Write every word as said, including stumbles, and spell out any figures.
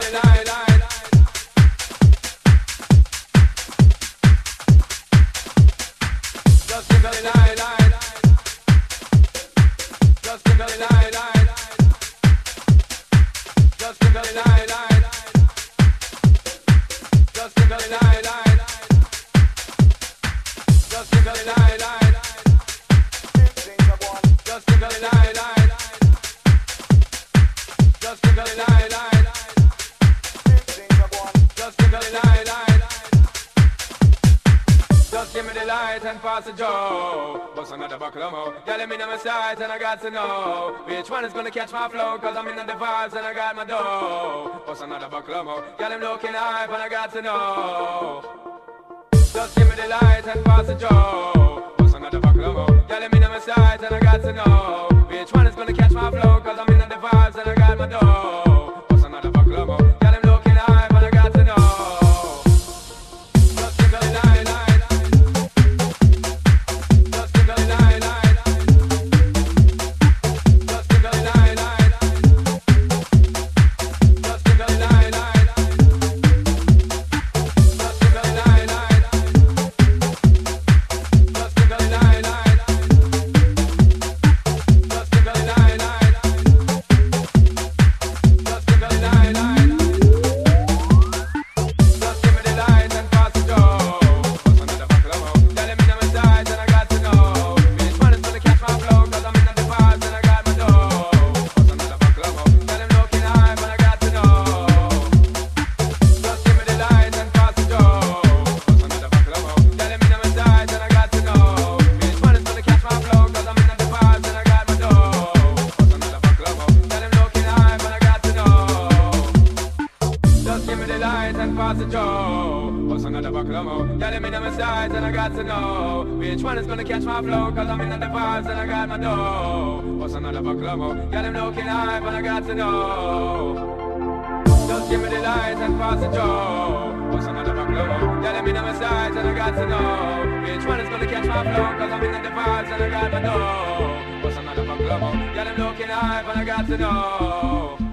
And pass the Joe, bust another buckle of more. Girl, I'm in my sight and I got to know which one is gonna catch my flow, cause I'm in the vibes and I got my dough. Bust another buckle of more. Girl, I'm looking hype and I got to know. Just give me the light and pass the Joe, bust another buckle of more. Girl, I'm in my sight and I got to know which one is gonna catch my flow, cause I'm in the vibes and I got my dough. Bust another buckle of more. Girl, I'm looking hype and I got to know. Which one is gonna catch my flow, cause I'm in the vibes and I got my dough. What's another buckle of more? Girl, I'm looking hype and I got to know. Just give me the light and pass the Joe. What's another buckle of more? Girl, I'm in my sight and I got to know which one is gonna catch my flow, cause I'm in the vibes and I got my dough. What's another buckle of more? Girl, I'm looking hype and I got to know.